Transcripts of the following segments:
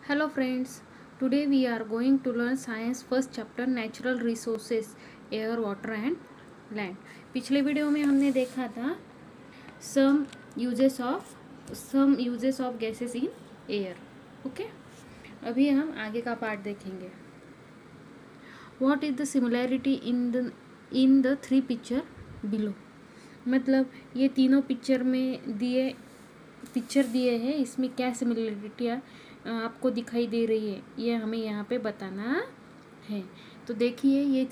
Hello friends, today we are going to learn science first chapter natural resources air, water and land. पिछले video में हमने देखा था some uses of gases in air. Okay अभी हम आगे का पार्ट देखेंगे. What is the similarity in the three picture below? मतलब ये तीनों पिक्चर दिए हैं, इसमें क्या सिमिलरिटियाँ आपको दिखाई दे रही है ये हमें यहाँ पे बताना है. तो देखिए ये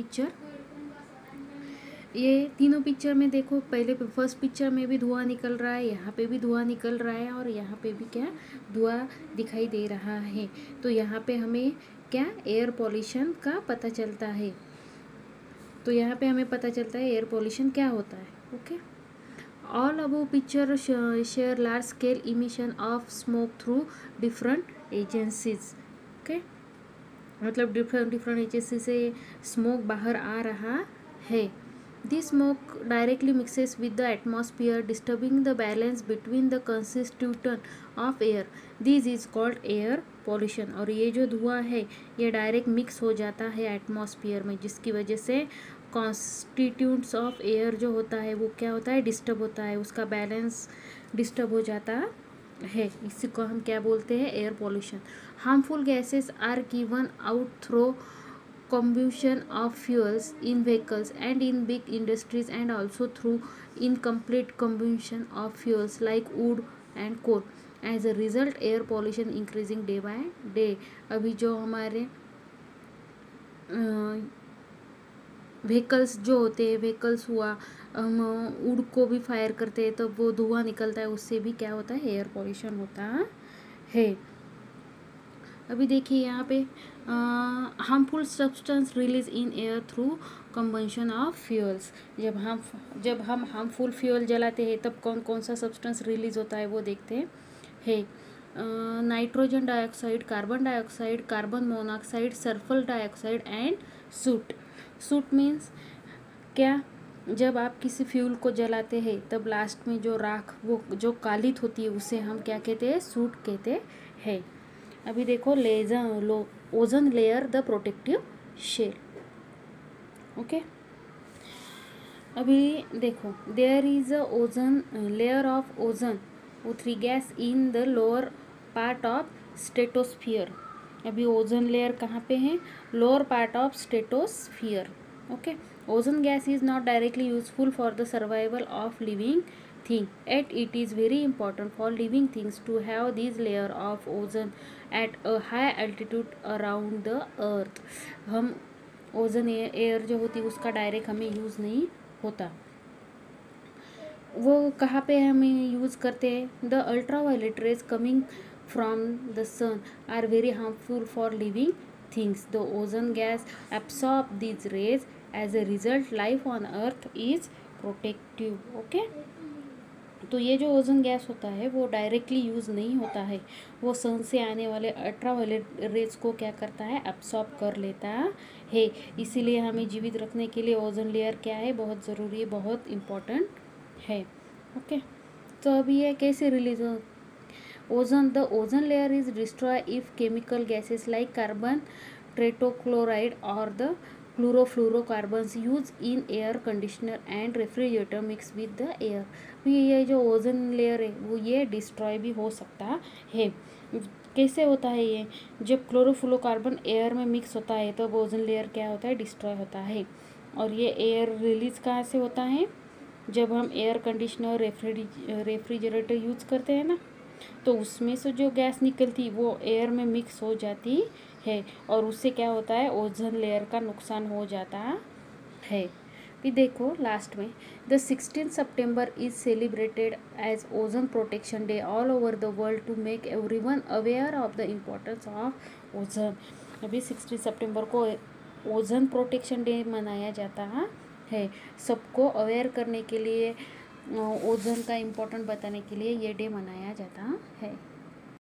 तीनों पिक्चर में देखो, पहले फर्स्ट पिक्चर में भी धुआं निकल रहा है, यहाँ पे भी धुआं निकल रहा है और यहाँ पे भी क्या धुआं दिखाई दे रहा है. तो यहाँ पे हमें क्या एयर पॉल्यूशन का पता चलता है. तो यहाँ पे हमें पता चलता है एयर पॉल्यूशन क्या होता है. Okay All above picture share large scale emission of smoke through different agencies. Okay, मतलब different agencies से smoke बाहर आ रहा है. This smoke directly mixes with the atmosphere, disturbing the balance between the constituent of air. This is called air pollution. और ये जो धुआं है ये डायरेक्ट मिक्स हो जाता है एटमॉस्फेयर में, जिसकी वजह से कॉन्स्टिट्यूंट्स ऑफ एयर जो होता है वो क्या होता है, डिस्टर्ब होता है, उसका बैलेंस डिस्टर्ब हो जाता है. इसी को हम क्या बोलते हैं, air pollution. Harmful gases are given out through combustion of fuels in vehicles and in big industries, and also through incomplete combustion of fuels like wood and coal. As a result, air pollution increasing day by day. अभी जो हमारे vehicles जो होते हैं, vehicles हुआ, हम would को भी फायर करते हैं तो वो धुआं निकलता है, उससे भी क्या होता है, एयर पॉल्यूशन होता है. अभी देखिए यहाँ पे harmful substance release in air through combustion of fuels. जब हम हार्मफुल फ्यूल जलाते हैं तब कौन कौन सा सब्सटेंस रिलीज होता है वो देखते हैं. Nitrogen dioxide, carbon dioxide, carbon monoxide, sulphur dioxide and soot. Soot means क्या, जब आप किसी फ्यूल को जलाते हैं तब लास्ट में जो राख वो जो कालित होती है उसे हम क्या कहते हैं, सूट कहते हैं. अभी देखो ozone layer the protective shell. Okay अभी देखो there is a ozone layer of ozone O3 gas in the lower part of stratosphere. अभी ओजन लेयर कहाँ पे है, lower part of stratosphere. Okay ozone gas is not directly useful for the survival of living thing, yet it is very important for living things to have this layer of ozone at a high altitude around the earth. हम ओजन air जो होती है उसका direct हमें use नहीं होता. वो कहाँ पे हमें यूज़ करते हैं, the ultraviolet rays coming from the sun are very harmful for living things. The ozone gas absorb these rays. As a result, life on earth is protective. Okay तो ये जो ओजन गैस होता है वो डायरेक्टली यूज़ नहीं होता है, वो सन से आने वाले अल्ट्रावायलेट रेज को क्या करता है, एब्सॉर्ब कर लेता है. इसीलिए हमें जीवित रखने के लिए ओजन लेयर क्या है, बहुत ज़रूरी है, बहुत इम्पोर्टेंट है. ओके तो अभी ये कैसे रिलीज हो, the ozone layer is destroyed if chemical gases like carbon tetrachloride or the chlorofluorocarbons used in air conditioner and refrigerator mix with the air. ये जो ओजन लेयर है वो ये डिस्ट्रॉय भी हो सकता है. कैसे होता है ये, जब क्लोरोफ्लोरोकार्बन एयर में मिक्स होता है तब ओजन लेयर क्या होता है, डिस्ट्रॉय होता है. और ये एयर रिलीज कहाँ से होता है, जब हम एयर कंडीशनर रेफ्रिजरेटर यूज़ करते हैं ना, तो उसमें से जो गैस निकलती वो एयर में मिक्स हो जाती है और उससे क्या होता है, ओजोन लेयर का नुकसान हो जाता है. फिर देखो लास्ट में the 16 September is celebrated as ozone protection day all over the world to make everyone aware of the importance of ozone. अभी 16 सितंबर को ओजोन प्रोटेक्शन डे मनाया जाता है, सबको अवेयर करने के लिए, ओजोन का इम्पोर्टेंट बताने के लिए ये डे मनाया जाता है.